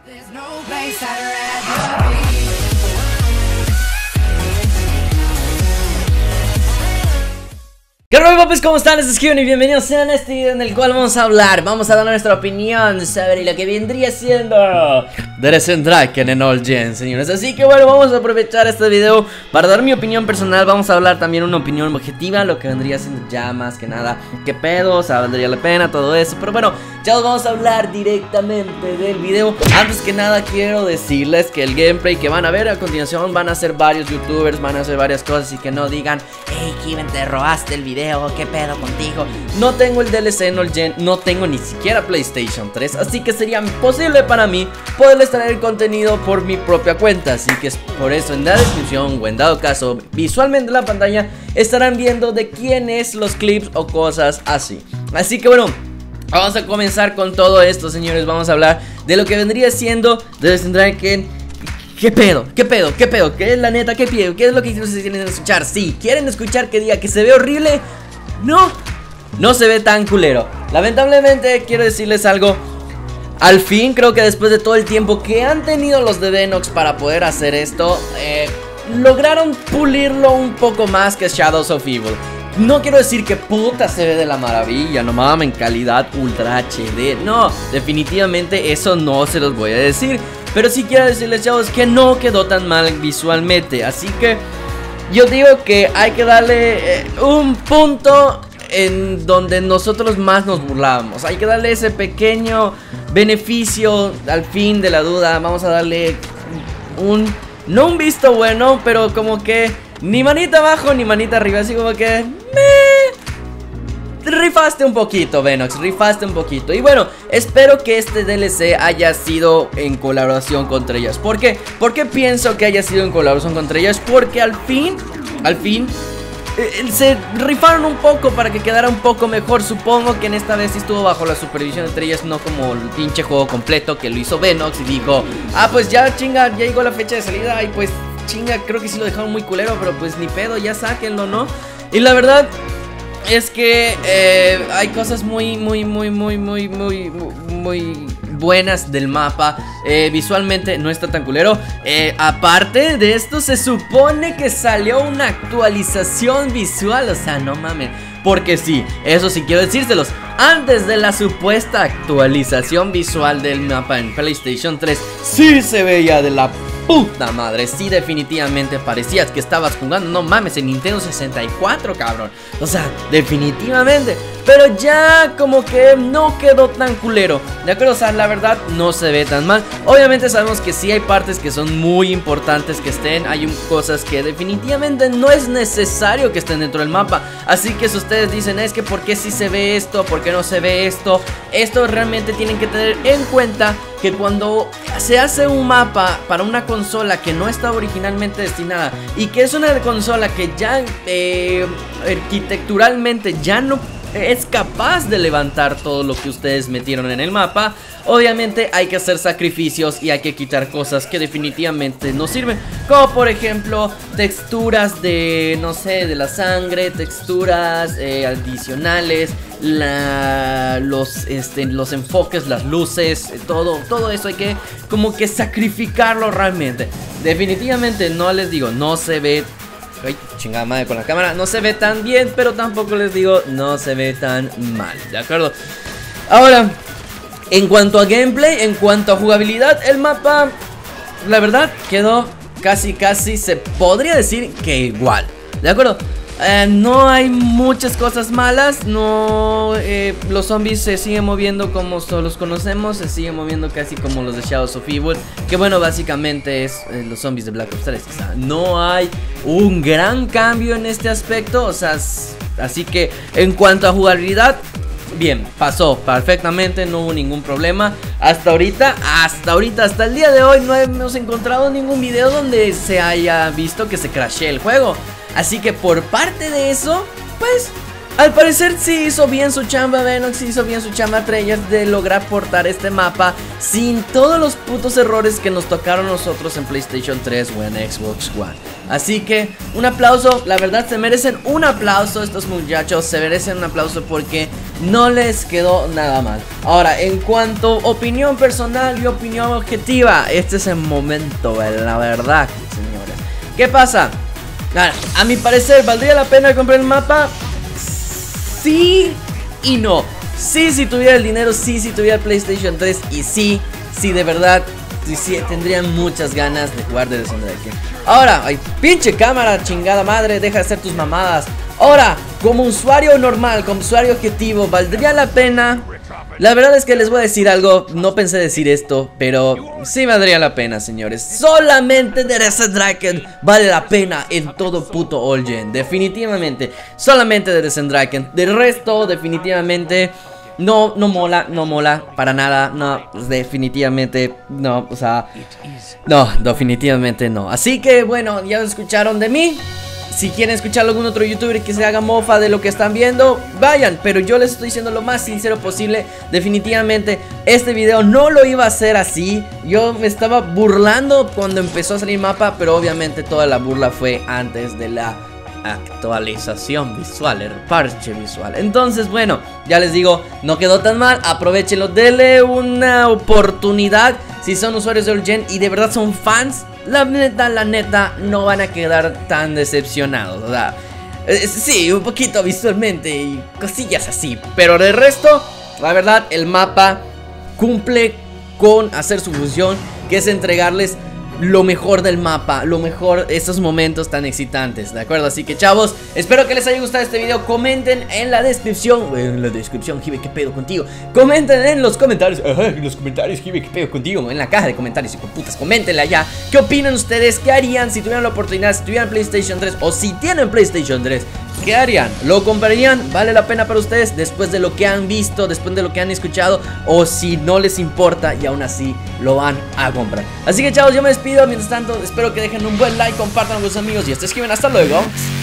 ¿Qué rollo, papis? ¿Cómo están? Les escriben y bienvenidos sean a este video en el cual vamos a dar nuestra opinión sobre lo que vendría siendo Death Stranding en All Gen, señores. Así que bueno, vamos a aprovechar este video para dar mi opinión personal. Vamos a hablar también una opinión objetiva, lo que vendría siendo ya más que nada qué pedo, o sea, valdría la pena, todo eso. Pero bueno, ya os vamos a hablar directamente del video. Antes que nada quiero decirles que el gameplay que van a ver a continuación van a ser varios youtubers, van a hacer varias cosas y que no digan: hey, Kiven, te robaste el video, ¿qué pedo contigo? No tengo el DLC en All Gen, no tengo ni siquiera PlayStation 3, así que sería imposible para mí poderles traer contenido por mi propia cuenta. Así que es por eso en la descripción o en dado caso visualmente en la pantalla estarán viendo de quién es los clips o cosas así. Así que bueno, vamos a comenzar con todo esto, señores. Vamos a hablar de lo que vendría siendo Death Stranding. ¿Qué pedo? ¿Qué pedo? ¿Qué pedo? ¿Qué es la neta? ¿Qué pedo? ¿Qué es lo que ustedes quieren escuchar? Sí, ¿quieren escuchar que diga que se ve horrible? No se ve tan culero. Lamentablemente quiero decirles algo. Al fin creo que después de todo el tiempo que han tenido los de Venox para poder hacer esto, lograron pulirlo un poco más que Shadows of Evil. No quiero decir que puta se ve de la maravilla, no mames, en calidad ultra HD. No, definitivamente eso no se los voy a decir. Pero sí quiero decirles, chavos, que no quedó tan mal visualmente. Así que yo digo que hay que darle un punto en donde nosotros más nos burlábamos. Hay que darle ese pequeño beneficio al fin de la duda. Vamos a darle no un visto bueno, pero como que ni manita abajo ni manita arriba. Así como que rifaste un poquito, Venox, rifaste un poquito. Y bueno, espero que este DLC haya sido en colaboración contra ellas. ¿Por qué? ¿Por qué pienso que haya sido en colaboración contra ellas? Porque al fin se rifaron un poco para que quedara un poco mejor. Supongo que en esta vez sí estuvo bajo la supervisión entre ellas, no como el pinche juego completo que lo hizo Venox y dijo: ah, pues ya chinga, ya llegó la fecha de salida. Y pues chinga, creo que sí lo dejaron muy culero, pero pues ni pedo, ya sáquenlo, ¿no? Y la verdad es que hay cosas muy buenas del mapa. Visualmente no está tan culero. Aparte de esto, se supone que salió una actualización visual. O sea, no mames. Porque sí, eso sí quiero decírselos. Antes de la supuesta actualización visual del mapa en PlayStation 3, sí se veía de la puta madre. Sí, definitivamente parecías que estabas jugando, no mames, en Nintendo 64, cabrón. O sea, definitivamente. Pero ya como que no quedó tan culero, ¿de acuerdo? O sea, la verdad no se ve tan mal. Obviamente sabemos que sí hay partes que son muy importantes que estén. Hay cosas que definitivamente no es necesario que estén dentro del mapa. Así que si ustedes dicen: es que ¿por qué sí se ve esto? ¿Por qué no se ve esto? Esto realmente tienen que tener en cuenta que cuando se hace un mapa para una consola que no está originalmente destinada y que es una consola que ya arquitecturalmente ya no es capaz de levantar todo lo que ustedes metieron en el mapa, obviamente hay que hacer sacrificios y hay que quitar cosas que definitivamente no sirven. Como por ejemplo texturas de, no sé, de la sangre, texturas adicionales, los enfoques, las luces, todo eso hay que como que sacrificarlo realmente. Definitivamente no les digo, no se ve, ay, chingada madre con la cámara, no se ve tan bien, pero tampoco les digo, no se ve tan mal, ¿de acuerdo? Ahora, en cuanto a gameplay, en cuanto a jugabilidad, el mapa, la verdad, quedó casi se podría decir que igual, ¿de acuerdo? No hay muchas cosas malas. No, los zombies se siguen moviendo como los conocemos. Se siguen moviendo casi como los de Shadows of Evil, que bueno, básicamente es los zombies de Black Ops 3. O sea, no hay un gran cambio en este aspecto. O sea, así que en cuanto a jugabilidad, bien, pasó perfectamente, no hubo ningún problema. Hasta ahorita, hasta el día de hoy no hemos encontrado ningún video donde se haya visto que se crashee el juego. Así que por parte de eso, pues Al parecer sí hizo bien su chamba Venox, sí hizo bien su chamba Treyarch de lograr portar este mapa sin todos los putos errores que nos tocaron nosotros en PlayStation 3 o en Xbox One. Así que un aplauso, la verdad se merecen un aplauso estos muchachos, se merecen un aplauso porque no les quedó nada mal. Ahora, en cuanto a opinión personal y opinión objetiva, este es el momento, la verdad, señores. ¿Qué pasa? A mi parecer, ¿valdría la pena comprar el mapa? Sí y no. Sí, si tuviera el dinero, sí, si tuviera el PlayStation 3. Y sí, de verdad, sí, tendrían muchas ganas de jugar The Descent Draken. Ahora, ay, pinche cámara, chingada madre, deja de hacer tus mamadas. Ahora, como usuario normal, como usuario objetivo, ¿valdría la pena? La verdad es que les voy a decir algo, no pensé decir esto, pero sí valdría la pena, señores. Solamente The Descent Draken vale la pena en todo puto All Gen, definitivamente. Solamente The Descent Draken. Del resto, definitivamente no mola para nada. No, definitivamente no, o sea, no, definitivamente no. Así que bueno, ya lo escucharon de mí. Si quieren escuchar a algún otro youtuber que se haga mofa de lo que están viendo, vayan, pero yo les estoy diciendo lo más sincero posible. Definitivamente este video no lo iba a hacer así. Yo me estaba burlando cuando empezó a salir mapa, pero obviamente toda la burla fue antes de la actualización visual, el parche visual. Entonces bueno, ya les digo, no quedó tan mal, aprovechenlo, denle una oportunidad. Si son usuarios de All Gen y de verdad son fans, la neta, no van a quedar tan decepcionados. O sea, sí, un poquito visualmente y cosillas así, pero de resto, la verdad, el mapa cumple con hacer su función, que es entregarles lo mejor del mapa, lo mejor, estos momentos tan excitantes, ¿de acuerdo? Así que chavos, espero que les haya gustado este video. Comenten en la descripción, Jive, ¿qué pedo contigo? Comenten en los comentarios, Jive, ¿qué pedo contigo? En la caja de comentarios, hijo de putas, coméntenle allá. ¿Qué opinan ustedes? ¿Qué harían si tuvieran la oportunidad, si tuvieran PlayStation 3 o si tienen PlayStation 3? ¿Qué harían? ¿Lo comprarían? ¿Vale la pena para ustedes después de lo que han visto, después de lo que han escuchado? ¿O si no les importa y aún así lo van a comprar? Así que chavos, yo me despido. Mientras tanto, espero que dejen un buen like, compartan con sus amigos y hasta escriben. Hasta luego.